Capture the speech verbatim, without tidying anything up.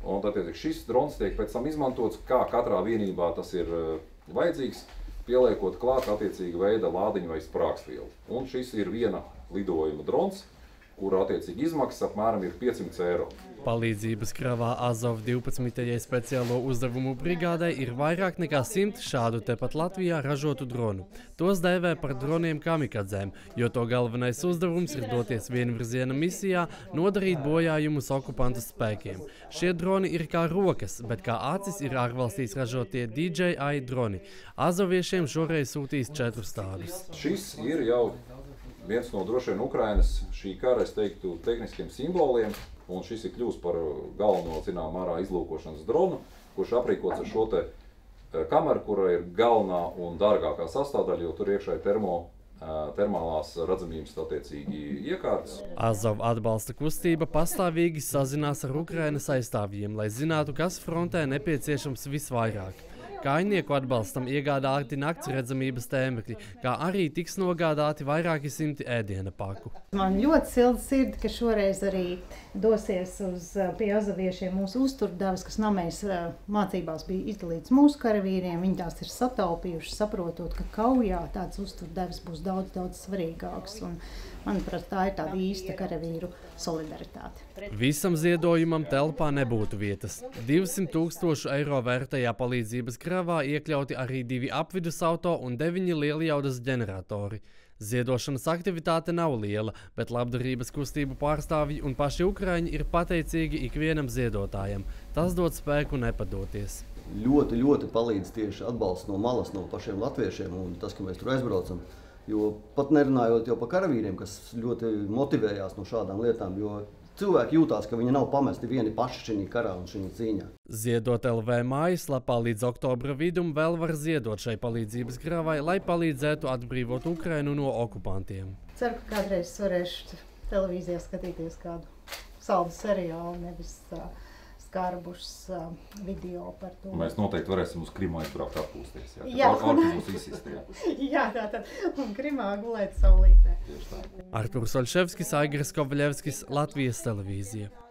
Un tātad šis drons tiek pēc tam izmantots, kā katrā vienībā tas ir vajadzīgs, pieliekot klāt attiecīga veida lādiņu vai sprāgstvielu. Un šis ir viena lidojuma drons, kura attiecīgi izmaksas apmēram ir piecsimt eiro. Palīdzības kravā Azov divpadsmitajai speciālo uzdevumu brigādei ir vairāk nekā simt šādu tepat Latvijā ražotu dronu. Tos dēvē par droniem kamikadzēm, jo to galvenais uzdevums ir doties vienvirziena misijā, nodarīt bojājumus okupantu spēkiem. Šie droni ir kā rokas, bet kā acis ir ārvalstīs ražotie D J I droni. Azoviešiem šoreiz sūtīs četrus tādus. Šis ir jau viens no droši vien Ukrainas šī kara, es teiktu, tehniskiem simboliem, un šis ir kļūst par galveno, zinām, mārā izlūkošanas dronu, kurš aprīkots ar šo te kameru, kura ir galvenā un dārgākā sastāvdaļa, jo tur iekšā ir termo, termālās redzamības attiecīgi iekārtas. Azov atbalsta kustība pastāvīgi sazinās ar Ukrainas aizstāvjiem, lai zinātu, kas frontē nepieciešams visvairāk. Kājnieku atbalstam iegādāti nakts redzamības tēmekļi, kā arī tiks nogādāti vairāki simti ēdiena paku. Man ļoti silda sirdi, ka šoreiz arī dosies uz pie azoviešiem mūsu uzturdevas, kas namēs mācībās bija izdalīts mūsu karavīriem. Viņi tās ir sataupījuši, saprotot, ka kaujā tāds uzturdevas būs daudz, daudz svarīgāks. Un, manuprāt, tā ir tāda īsta karavīru solidaritāte. Visam ziedojumam telpā nebūtu vietas. divsimt tūkstošu eiro vērtajā palīdzības kravā iekļauti arī divi apvidus auto un deviņi lieljaudas ģeneratori. Ziedošanas aktivitāte nav liela, bet labdarības kustību pārstāvji un paši ukraiņi ir pateicīgi ikvienam ziedotājam. Tas dod spēku nepadoties. Ļoti, ļoti palīdz tieši atbalsts no malas, no pašiem latviešiem un tas, ka mēs tur aizbraucam. Jo pat nerunājot jau par karavīriem, kas ļoti motivējās no šādām lietām, jo cilvēki jūtās, ka viņi nav pamesti vieni paši šī karā un šī cīņā. Ziedot L V mājaslapā līdz oktobra vidum vēl var ziedot šai palīdzības kravai, lai palīdzētu atbrīvot Ukrainu no okupantiem. Ceru, ka kādreiz varēšu televīzijā skatīties kādu saldu seriālu, nevis uh, skarbus uh, video par to. Mēs noteikti varēsim uz Krimu aizbraukt atpūsties. Jā, jā. Ar, ar mūs izsist, jā. jā, tātad. Un Krimā gulēt saulītē. Arturs Olševskis, Aigars Kovļevskis, Latvijas televīzija.